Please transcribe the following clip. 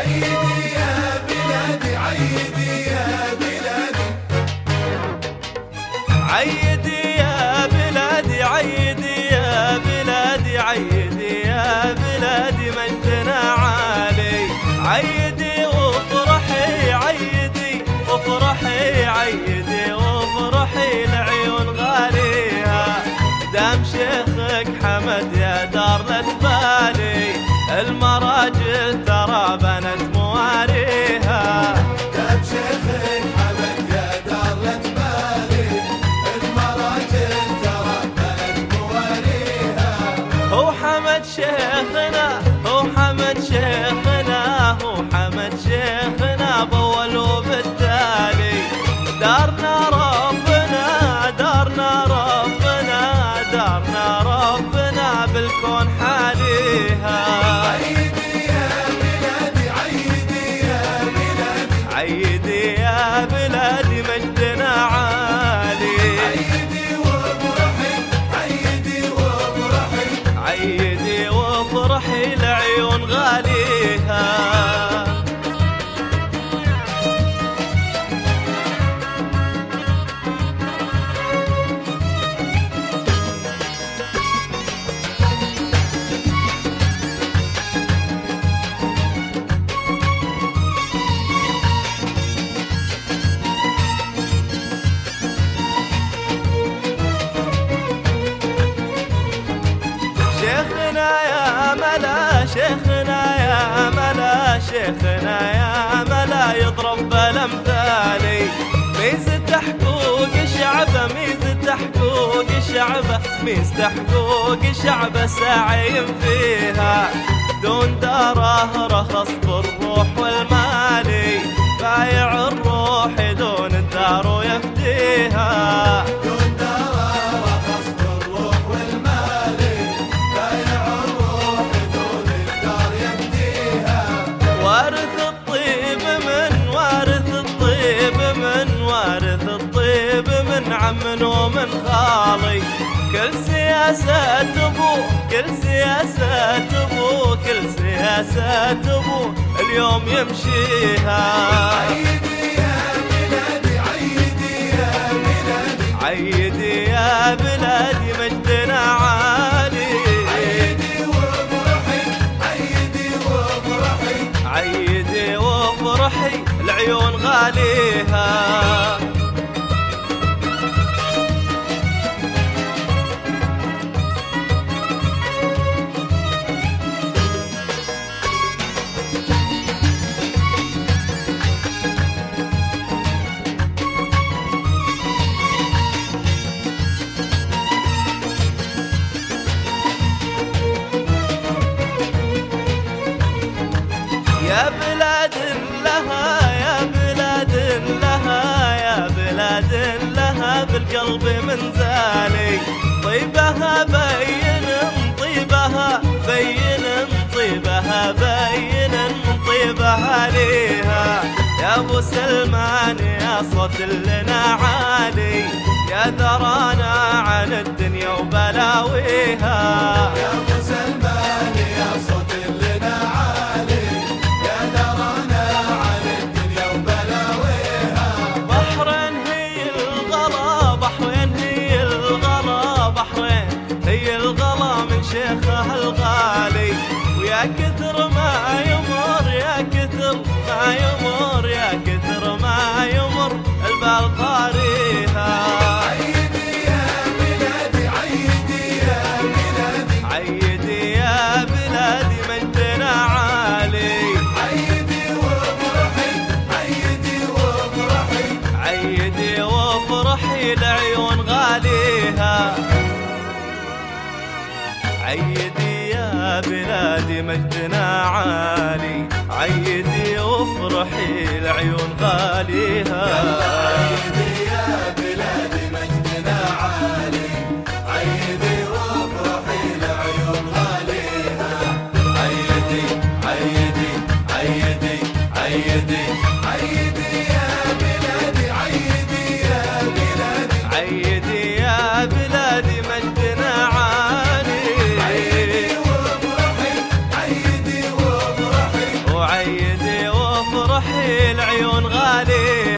عيدي يا بلادي عيدي يا بلادي عيدي يا بلادي عيدي يا بلادي عيدي يا بلادي مجدنا عالي عيدي وافرحي عيدي وافرحي عيدي وافرحي لعيون غاليها دام شيخك حمد يا دار لا تبالي المراجل ترى بنت مواريها دام شيخك حمد يا دار لا تبالي المراجل ترى بنت مواريها هو حمد شيخنا هو حمد شيخنا هو حمد شيخنا بأول وبالتالي دارنا ربنا دارنا ربنا دارنا ربنا بالكون حاليها عيدي يا بلادي عيدي يا بلادي عيدي يا بلادي مجدنا عالي عيدي وافرحي عيدي وافرحي عيدي وافرحي لعيون غاليها شيخنا يا ملا شيخنا يا ملا شيخنا يا ملا يضرب بالامثالي ميزة حقوق الشعب ميزة حقوق الشعب ميزة حقوق الشعب ساعين فيها دون داره رخص بالروح والمالي بايع الروح دون الدار ويفديها دون دار رخص بالروح والمالي بايع الروح دون الدار يفديها وارث الطيب من وارث الطيب من وارث الطيب من عم ومن خالي كل سياسة ابو كل سياسة ابو كل سياسة ابو اليوم يمشيها عيدي يا بلادي عيدي يا بلادي عيدي يا بلادي مجدنا عالي عيدي وافرحي عيدي وافرحي عيدي وافرحي العيون غاليها يا بلاد لها يا بلاد لها يا بلاد لها بالقلب منزالي طيبها بين طيبها بين طيبها بين طيبها ليها يا ابو سلمان يا صوت لنا عالي يا ذرانا عن الدنيا وبلاويها يا ابو سلمان يا صوت لنا عالي يا درانا عن الدنيا وبلاويها بحرين هي الغلا بحرين هي الغلا بحرين هي الغلا من شيخها الغالي ويا كثر ما يمر يا كثر ما يمر يا كثر ما يمر البال طاريها عيدي يا بلادي عيدي يا بلادي عيدي يا بلادي مجدنا عالي عيدي وافرحي عيدي وافرحي عيدي وافرحي لعيون غاليها عيدي يا بلادي مجدنا عالي عيدي وافرحي لعيون غاليها عيدي يا بلادي مجدنا عالي عيدي وافرحي لعيون غاليها عيدي عيدي عيدي عيدي عيدي يا بلادي عيدي يا بلادي عيدي يا بلادي مجدنا عالي عيدي وافرحي عيدي وافرحي وعيدي للعيون غاليها.